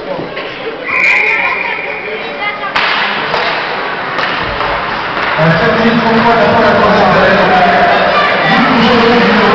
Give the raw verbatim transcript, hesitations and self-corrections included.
sept minutes trente-trois, la fin de la troisième période.